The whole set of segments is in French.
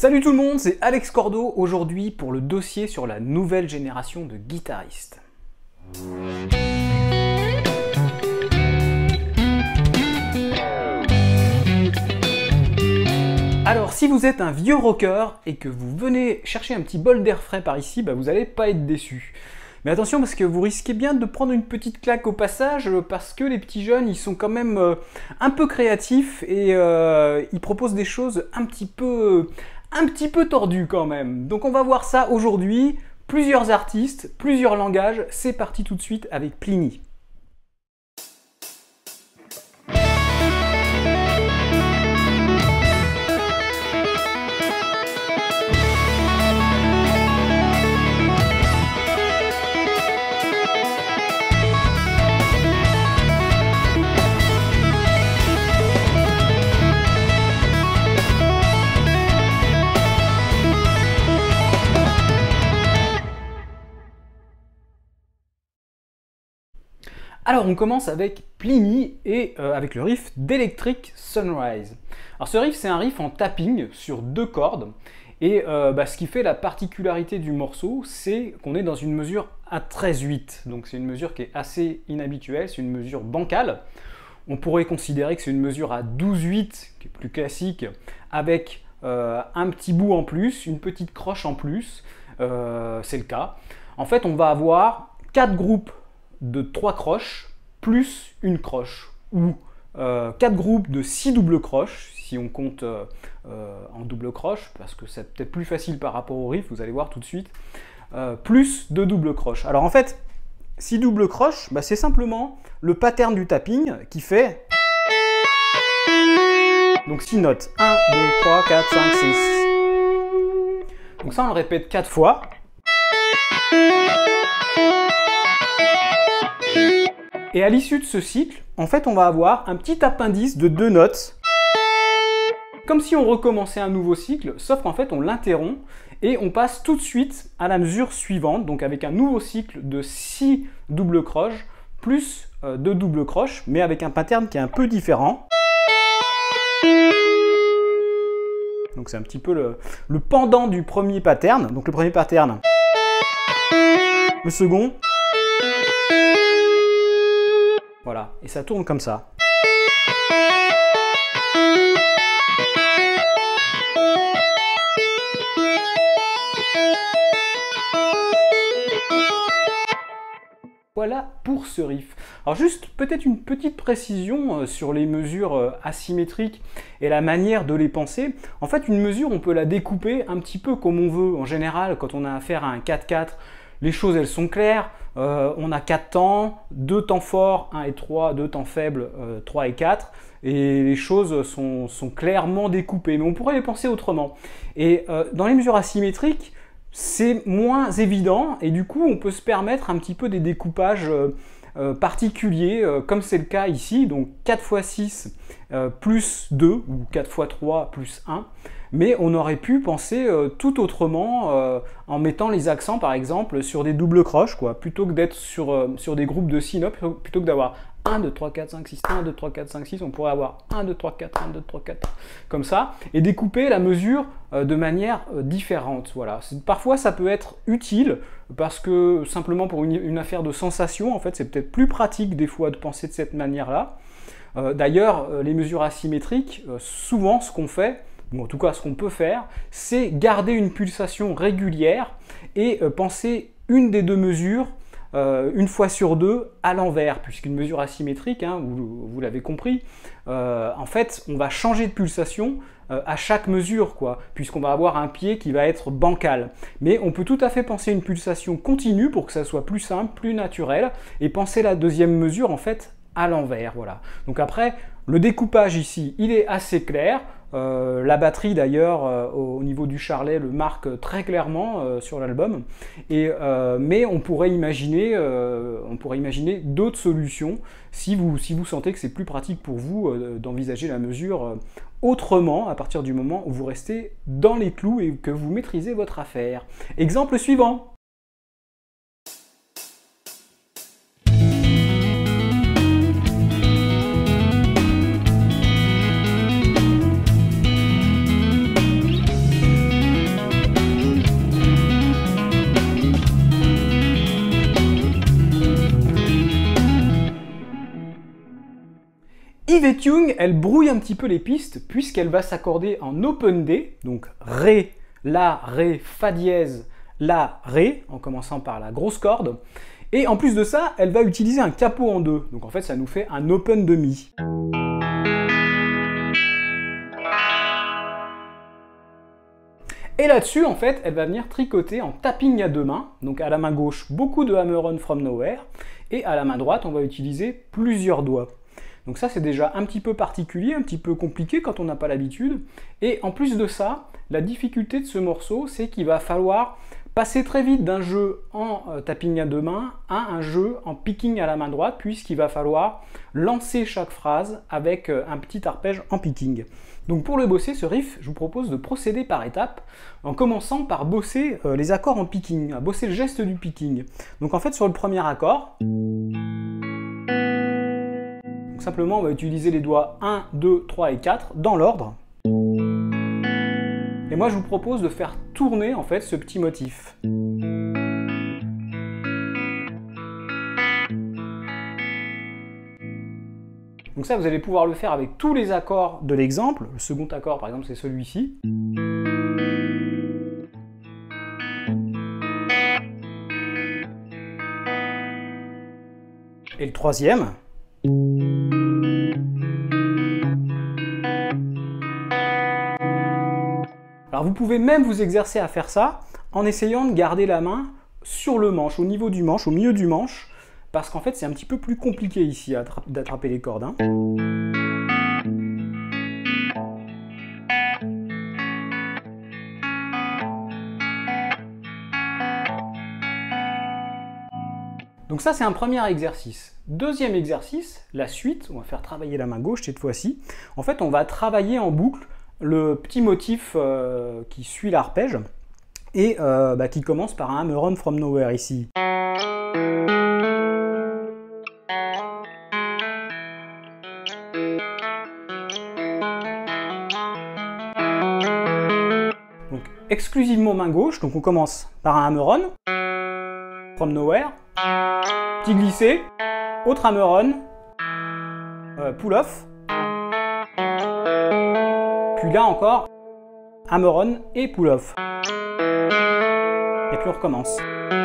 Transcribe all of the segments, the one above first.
Salut tout le monde, c'est Alex Cordo aujourd'hui pour le dossier sur la nouvelle génération de guitaristes. Alors si vous êtes un vieux rocker et que vous venez chercher un petit bol d'air frais par ici, vous n'allez pas être déçu. Mais attention parce que vous risquez bien de prendre une petite claque au passage parce que les petits jeunes ils sont quand même un peu créatifs et ils proposent des choses un petit peu tordues quand même. Donc on va voir ça aujourd'hui, plusieurs artistes, plusieurs langages, c'est parti tout de suite avec Plini. Alors on commence avec Plini et avec le riff d'Electric Sunrise. Alors ce riff c'est un riff en tapping sur 2 cordes et ce qui fait la particularité du morceau c'est qu'on est dans une mesure à 13/8. Donc c'est une mesure qui est assez inhabituelle, c'est une mesure bancale. On pourrait considérer que c'est une mesure à 12/8 qui est plus classique avec un petit bout en plus, une petite croche en plus, c'est le cas. En fait on va avoir 4 groupes de 3 croches plus une croche ou 4 groupes de 6 doubles croches si on compte en double croche parce que c'est peut-être plus facile par rapport au riff, vous allez voir tout de suite, plus 2 doubles croches. Alors en fait 6 doubles croches c'est simplement le pattern du tapping qui fait donc 6 notes 1, 2, 3, 4, 5, 6. Donc ça on le répète 4 fois. Et à l'issue de ce cycle, en fait, on va avoir un petit appendice de 2 notes, comme si on recommençait un nouveau cycle, sauf qu'en fait, on l'interrompt et on passe tout de suite à la mesure suivante, donc avec un nouveau cycle de 6 doubles croches, plus 2 doubles croches, mais avec un pattern qui est un peu différent. Donc c'est un petit peu le pendant du premier pattern. Donc le premier pattern, le second. Voilà, et ça tourne comme ça. Voilà pour ce riff. Alors juste peut-être une petite précision sur les mesures asymétriques et la manière de les penser. En fait, une mesure, on peut la découper un petit peu comme on veut. En général, quand on a affaire à un 4/4, les choses elles sont claires. On a 4 temps, 2 temps forts, 1 et 3, 2 temps faibles, 3 et 4, et les choses sont clairement découpées, mais on pourrait les penser autrement. Et dans les mesures asymétriques, c'est moins évident, et du coup on peut se permettre un petit peu des découpages particuliers, comme c'est le cas ici, donc 4 x 6 plus 2, ou 4 x 3 plus 1, mais on aurait pu penser tout autrement en mettant les accents par exemple sur des doubles croches, plutôt que d'être sur des groupes de 6 notes, plutôt que d'avoir 1, 2, 3, 4, 5, 6, 1, 2, 3, 4, 5, 6, on pourrait avoir 1, 2, 3, 4, 1, 2, 3, 4, comme ça, et découper la mesure de manière différente. Voilà. Parfois ça peut être utile, parce que simplement pour une affaire de sensation, en fait c'est peut-être plus pratique des fois de penser de cette manière-là. D'ailleurs, les mesures asymétriques, souvent ce qu'on fait, ou en tout cas ce qu'on peut faire, c'est garder une pulsation régulière et penser une des 2 mesures une fois sur 2 à l'envers, puisqu'une mesure asymétrique, vous l'avez compris, en fait on va changer de pulsation à chaque mesure, puisqu'on va avoir un pied qui va être bancal. Mais on peut tout à fait penser une pulsation continue pour que ça soit plus simple, plus naturel, et penser la 2e mesure en fait à l'envers. Voilà. Donc après, le découpage ici, il est assez clair. La batterie d'ailleurs au niveau du charlet le marque très clairement sur l'album, mais on pourrait imaginer d'autres solutions si vous sentez que c'est plus pratique pour vous d'envisager la mesure autrement à partir du moment où vous restez dans les clous et que vous maîtrisez votre affaire. Exemple suivant. Yvette Young, elle brouille un petit peu les pistes puisqu'elle va s'accorder en open D, donc Ré, La, Ré, Fa dièse, La, Ré, en commençant par la grosse corde. Et en plus de ça, elle va utiliser un capot en deux. Donc en fait, ça nous fait un open de Mi. Et là-dessus, en fait, elle va venir tricoter en tapping à deux mains. Donc à la main gauche, beaucoup de hammer-on from nowhere. Et à la main droite, on va utiliser plusieurs doigts. Donc ça, c'est déjà un petit peu particulier, un petit peu compliqué quand on n'a pas l'habitude. Et en plus de ça, la difficulté de ce morceau, c'est qu'il va falloir passer très vite d'un jeu en tapping à deux mains à un jeu en picking à la main droite, puisqu'il va falloir lancer chaque phrase avec un petit arpège en picking. Donc pour le bosser, ce riff, je vous propose de procéder par étapes, en commençant par bosser les accords en picking, à bosser le geste du picking. Donc en fait, sur le premier accord, donc simplement on va utiliser les doigts 1, 2, 3 et 4 dans l'ordre. Et moi je vous propose de faire tourner en fait ce petit motif. Donc ça vous allez pouvoir le faire avec tous les accords de l'exemple. Le second accord par exemple c'est celui-ci. Et le troisième. Alors vous pouvez même vous exercer à faire ça en essayant de garder la main sur le manche, au niveau du manche, au milieu du manche, parce qu'en fait c'est un petit peu plus compliqué ici d'attraper les cordes. Hein. Donc ça c'est un premier exercice. Deuxième exercice, la suite, on va faire travailler la main gauche cette fois-ci. En fait on va travailler en boucle le petit motif qui suit l'arpège et qui commence par un hammer-on from nowhere ici. Donc exclusivement main gauche, donc on commence par un hammer-on from nowhere, petit glissé, autre hammer-on, pull-off. Puis là encore, hammer-on et pull-off. Et puis on recommence.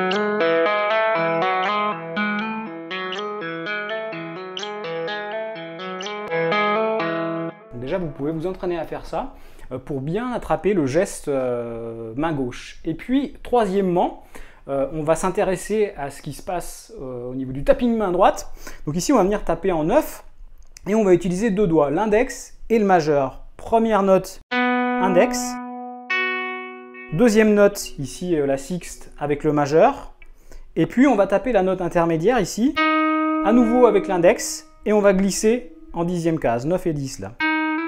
Donc déjà, vous pouvez vous entraîner à faire ça pour bien attraper le geste main gauche. Et puis, troisièmement, on va s'intéresser à ce qui se passe au niveau du tapping main droite. Donc ici, on va venir taper en 9 et on va utiliser deux doigts, l'index et le majeur. Première note, index. Deuxième note, ici la sixte avec le majeur. Et puis on va taper la note intermédiaire ici, à nouveau avec l'index, et on va glisser en dixième case, 9 et 10 là.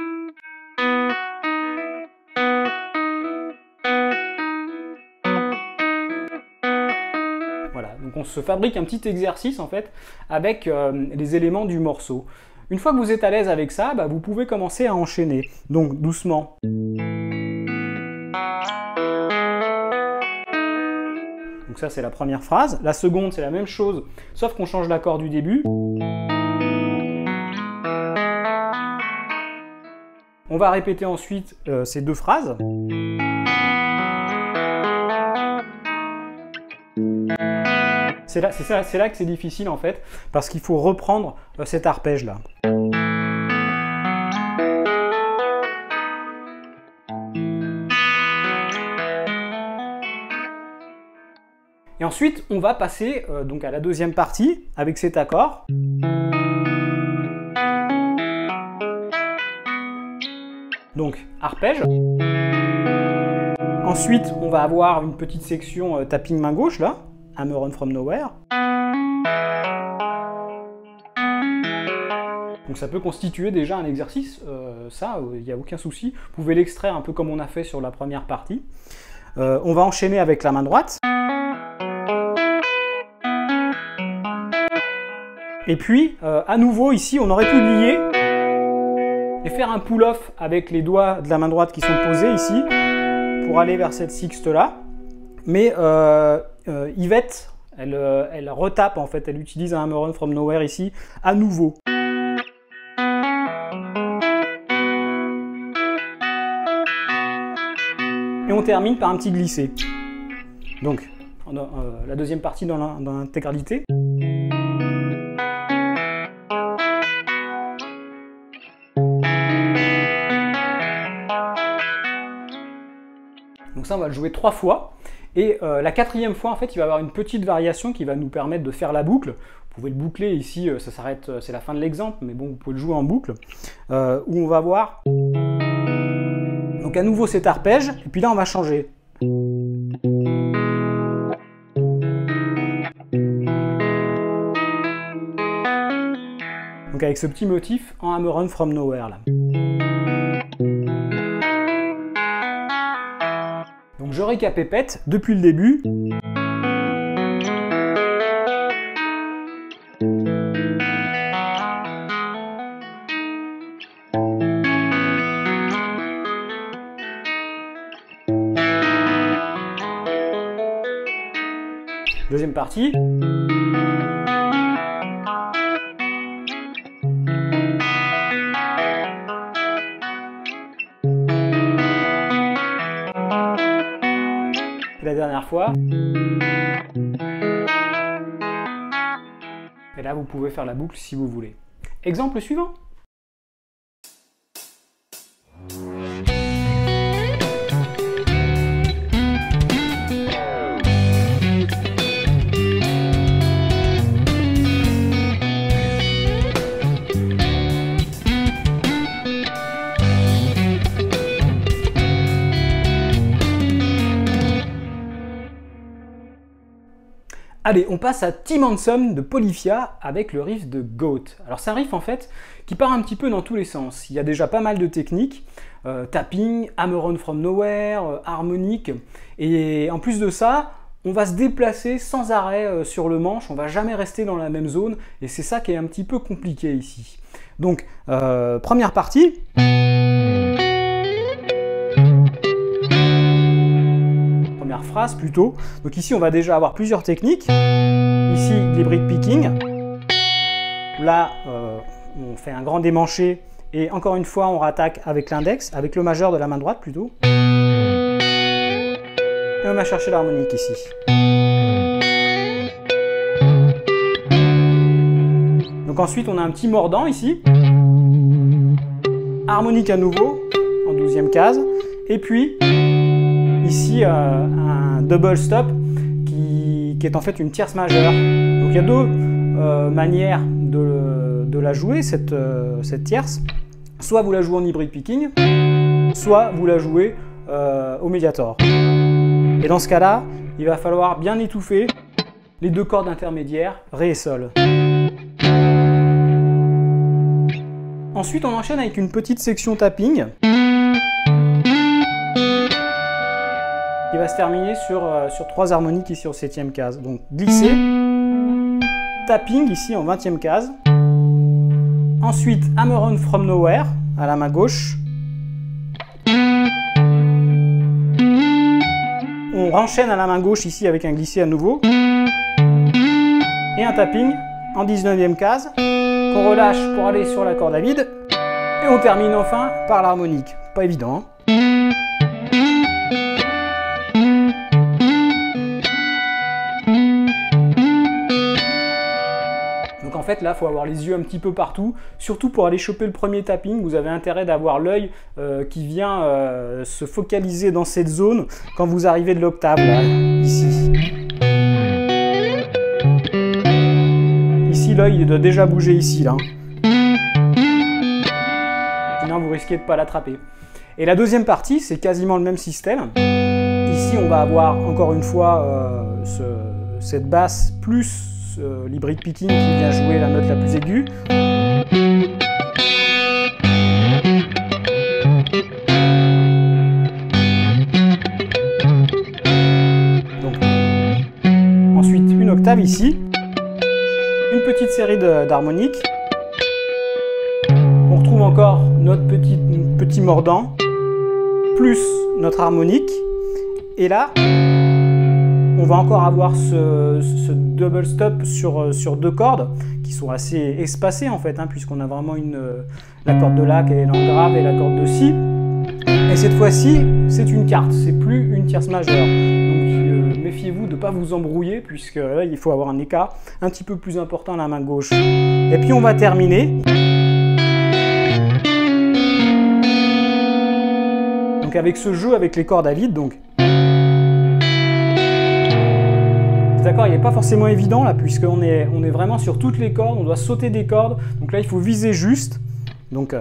Voilà, donc on se fabrique un petit exercice en fait avec les éléments du morceau. Une fois que vous êtes à l'aise avec ça, vous pouvez commencer à enchaîner. Donc doucement. Donc ça c'est la première phrase. La seconde c'est la même chose, sauf qu'on change l'accord du début. On va répéter ensuite ces deux phrases. C'est là que c'est difficile en fait, parce qu'il faut reprendre cet arpège là. Et ensuite, on va passer donc à la deuxième partie avec cet accord. Donc arpège. Ensuite, on va avoir une petite section tapping main gauche là. Hammer-on from nowhere. Donc ça peut constituer déjà un exercice, il n'y a aucun souci. Vous pouvez l'extraire un peu comme on a fait sur la première partie. On va enchaîner avec la main droite. Et puis, à nouveau ici, on aurait pu lier et faire un pull-off avec les doigts de la main droite qui sont posés ici pour aller vers cette sixte là. Mais Yvette, elle retape en fait, elle utilise un hammer-on from nowhere ici, à nouveau. et on termine par un petit glissé. Donc, la deuxième partie dans l'intégralité. Donc ça, on va le jouer 3 fois. Et la 4e fois, en fait, il va y avoir une petite variation qui va nous permettre de faire la boucle. Vous pouvez le boucler ici, ça s'arrête, c'est la fin de l'exemple, mais bon, vous pouvez le jouer en boucle. Où on va voir... Donc à nouveau cet arpège, et puis là on va changer. Donc avec ce petit motif en Hammer On From Nowhere là. Donc je récapépète depuis le début. Deuxième partie. Et la dernière fois. Et là, vous pouvez faire la boucle si vous voulez. Exemple suivant. Allez, on passe à Tim Handsome de Polyphia avec le riff de Goat. Alors c'est un riff en fait qui part un petit peu dans tous les sens. Il y a déjà pas mal de techniques, tapping, Hammer On From Nowhere, harmonique, et en plus de ça, on va se déplacer sans arrêt sur le manche, on va jamais rester dans la même zone, et c'est ça qui est un petit peu compliqué ici. Donc, première partie. Phrase plutôt. Donc ici on va déjà avoir plusieurs techniques. Ici l'hybrid picking. Là on fait un grand démanché et encore une fois on rattaque avec l'index, avec le majeur de la main droite plutôt. Et on va chercher l'harmonique ici. Donc ensuite on a un petit mordant ici. Harmonique à nouveau en 12e case. Et puis ici un double stop qui est en fait une tierce majeure. Donc il y a deux manières de la jouer, cette tierce. Soit vous la jouez en hybrid picking, soit vous la jouez au médiator. Et dans ce cas-là, il va falloir bien étouffer les deux cordes intermédiaires, Ré et Sol. Ensuite, on enchaîne avec une petite section tapping. Qui va se terminer sur 3 harmoniques ici en 7e case. Donc glisser, tapping ici en 20e case. Ensuite Hammer On From Nowhere à la main gauche. On enchaîne à la main gauche ici avec un glissé à nouveau. Et un tapping en 19e case qu'on relâche pour aller sur la corde à vide. Et on termine enfin par l'harmonique. Pas évident, hein. Donc en fait là, il faut avoir les yeux un petit peu partout, surtout pour aller choper le premier tapping, vous avez intérêt d'avoir l'œil qui vient se focaliser dans cette zone quand vous arrivez de l'octave, là, ici. Ici, l'œil il doit déjà bouger ici, là. Sinon, vous risquez de ne pas l'attraper. Et la deuxième partie, c'est quasiment le même système. Ici, on va avoir encore une fois cette basse plus l'hybrid picking qui vient jouer la note la plus aiguë. Donc, ensuite une octave ici, une petite série d'harmoniques. On retrouve encore notre petit mordant, plus notre harmonique, et là on va encore avoir ce double stop sur deux cordes qui sont assez espacées en fait, hein, puisqu'on a vraiment la corde de La qui est en grave et la corde de Si. Et cette fois-ci, c'est une quarte, c'est plus une tierce majeure. Donc méfiez-vous de ne pas vous embrouiller, puisque là, il faut avoir un écart un petit peu plus important à la main gauche. Et puis on va terminer. Donc avec ce jeu avec les cordes à vide, donc. D'accord, il n'est pas forcément évident là, puisqu'on est vraiment sur toutes les cordes, on doit sauter des cordes. Donc là, il faut viser juste. Donc.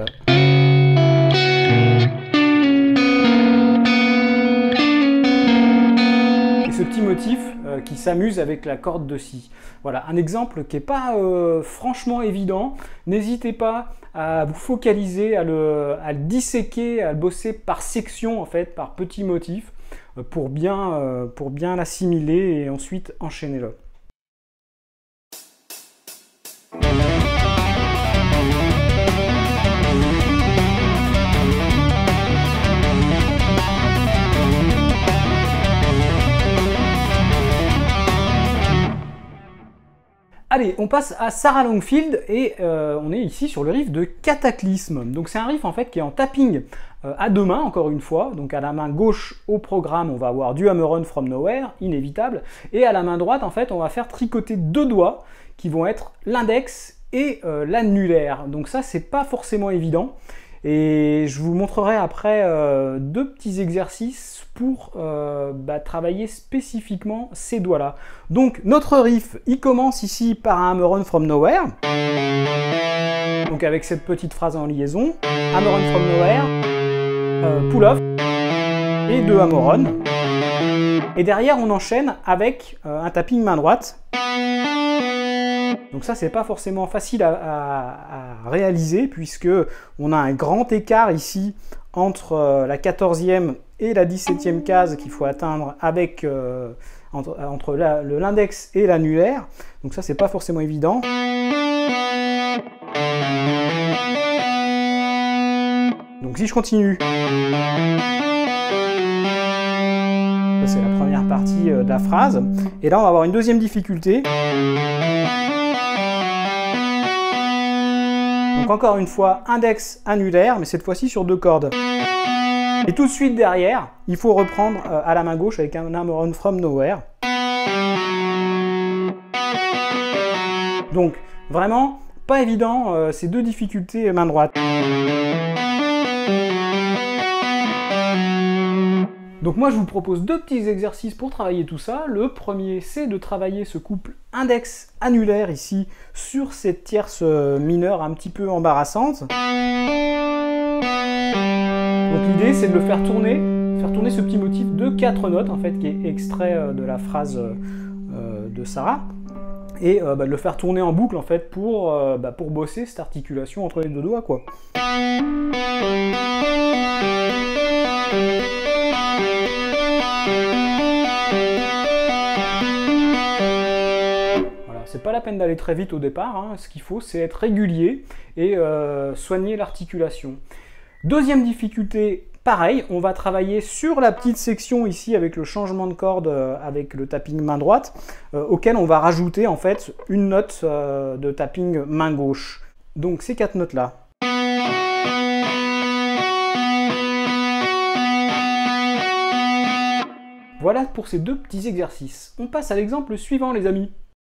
Ce petit motif qui s'amuse avec la corde de si. Voilà, un exemple qui n'est pas franchement évident. N'hésitez pas à vous focaliser, à le disséquer, à le bosser par section, en fait, par petits motifs, pour bien l'assimiler et ensuite enchaîner-le. Allez, on passe à Sarah Longfield et on est ici sur le riff de Cataclysme. Donc c'est un riff en fait qui est en tapping à deux mains, encore une fois. Donc à la main gauche au programme, on va avoir du Hammer-On from Nowhere, inévitable. Et à la main droite, en fait, on va faire tricoter deux doigts qui vont être l'index et l'annulaire. Donc ça, c'est pas forcément évident. Et je vous montrerai après deux petits exercices pour travailler spécifiquement ces doigts-là. Donc notre riff, il commence ici par un Hammer-On from Nowhere. Donc avec cette petite phrase en liaison. Hammer-On from Nowhere, pull-off et deux Hammer-On. Et derrière, on enchaîne avec un tapping main droite. Donc ça, c'est pas forcément facile à réaliser puisque on a un grand écart ici entre la 14e et la 17e case qu'il faut atteindre avec entre l'index et l'annulaire. Donc ça, c'est pas forcément évident. Donc si je continue, c'est la première partie de la phrase. Et là, on va avoir une deuxième difficulté. Donc encore une fois, index, annulaire, mais cette fois-ci sur deux cordes. Et tout de suite derrière, il faut reprendre à la main gauche avec un Hammer-On from Nowhere. Donc vraiment, pas évident ces deux difficultés main droite. Donc moi je vous propose deux petits exercices pour travailler tout ça. Le premier, c'est de travailler ce couple index-annulaire ici sur cette tierce mineure un petit peu embarrassante. Donc l'idée c'est de le faire tourner ce petit motif de 4 notes en fait qui est extrait de la phrase de Sarah. Et de le faire tourner en boucle en fait pour bosser cette articulation entre les deux doigts quoi. C'est pas la peine d'aller très vite au départ, hein. Ce qu'il faut c'est être régulier et soigner l'articulation. Deuxième difficulté, pareil, on va travailler sur la petite section ici avec le changement de corde avec le tapping main droite, auquel on va rajouter en fait une note de tapping main gauche. Donc ces 4 notes là. Voilà pour ces deux petits exercices. On passe à l'exemple suivant les amis.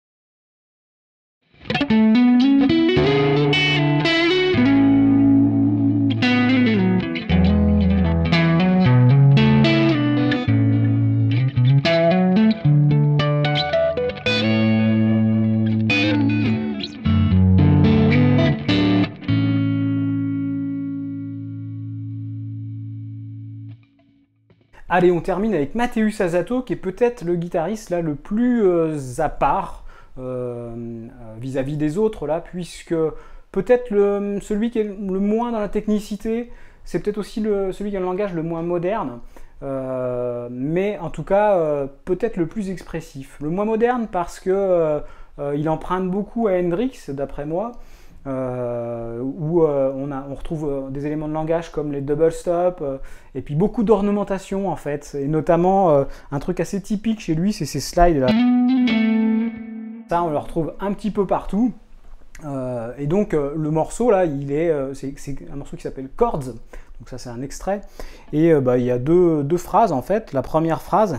Allez, on termine avec Mateusz Asato, qui est peut-être le guitariste là, le plus à part vis-à-vis des autres, là, puisque peut-être celui qui est le moins dans la technicité, c'est peut-être aussi celui qui a le langage le moins moderne, mais en tout cas, peut-être le plus expressif. Le moins moderne parce que il emprunte beaucoup à Hendrix, d'après moi, où on retrouve des éléments de langage comme les double stop et puis beaucoup d'ornementation en fait, et notamment un truc assez typique chez lui, c'est ces slides là. Ça on le retrouve un petit peu partout, et donc le morceau là, c'est un morceau qui s'appelle Chords, Donc ça c'est un extrait. Et il y a deux phrases en fait. La première phrase.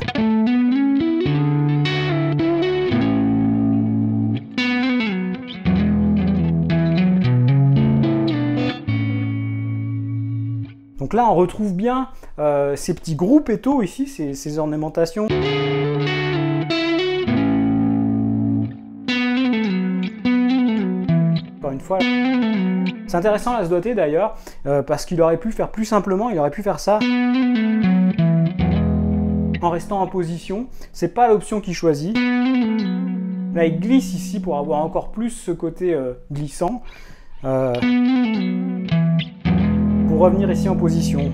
Donc là on retrouve bien ces petits gruppettos ici, ces ornementations. Encore une fois. C'est intéressant là ce doigté d'ailleurs, parce qu'il aurait pu faire plus simplement, il aurait pu faire ça en restant en position. C'est pas l'option qu'il choisit. Là il glisse ici pour avoir encore plus ce côté glissant. Pour revenir ici en position.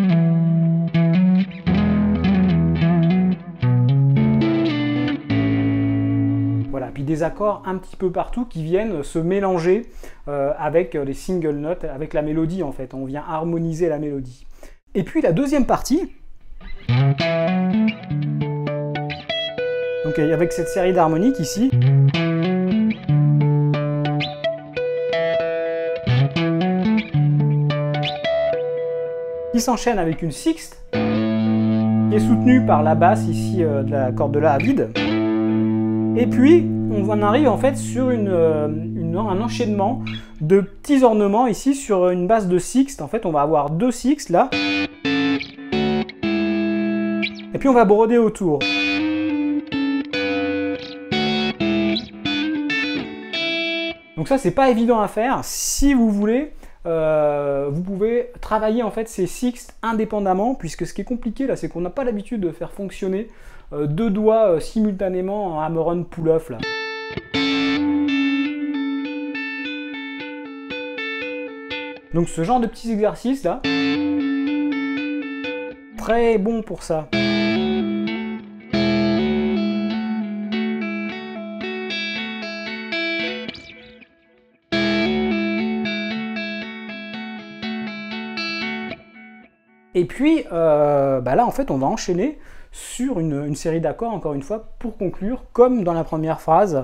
Voilà, puis des accords un petit peu partout qui viennent se mélanger avec les single notes, avec la mélodie en fait. On vient harmoniser la mélodie. Et puis la deuxième partie, donc avec cette série d'harmoniques ici. Qui s'enchaîne avec une sixte, qui est soutenue par la basse ici de la corde de La à vide. Et puis, on en arrive en fait sur un enchaînement de petits ornements ici sur une base de sixte. En fait, on va avoir deux sixtes là. Et puis on va broder autour. Donc ça, c'est pas évident à faire. Si vous voulez, vous pouvez travailler en fait ces sixtes indépendamment, puisque ce qui est compliqué là, c'est qu'on n'a pas l'habitude de faire fonctionner deux doigts simultanément en hammer-on pull-off là. Donc ce genre de petits exercices là, très bon pour ça. Et puis là en fait on va enchaîner sur une série d'accords encore une fois pour conclure comme dans la première phrase.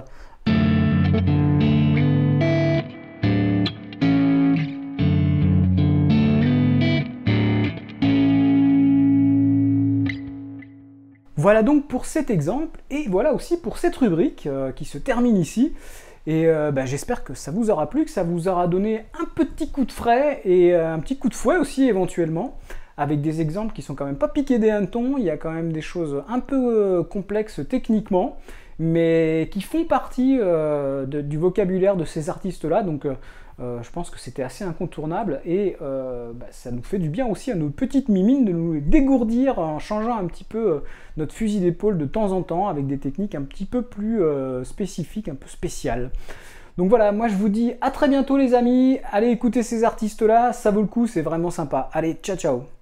Voilà donc pour cet exemple et voilà aussi pour cette rubrique qui se termine ici. Et j'espère que ça vous aura plu, que ça vous aura donné un petit coup de frais et un petit coup de fouet aussi éventuellement, avec des exemples qui sont quand même pas piqués des hannetons. Il y a quand même des choses un peu complexes techniquement, mais qui font partie du vocabulaire de ces artistes-là. Donc je pense que c'était assez incontournable et ça nous fait du bien aussi à nos petites mimines de nous dégourdir en changeant un petit peu notre fusil d'épaule de temps en temps avec des techniques un petit peu plus spécifiques, un peu spéciales. Donc voilà, moi je vous dis à très bientôt les amis, allez écouter ces artistes-là, ça vaut le coup, c'est vraiment sympa. Allez, ciao ciao!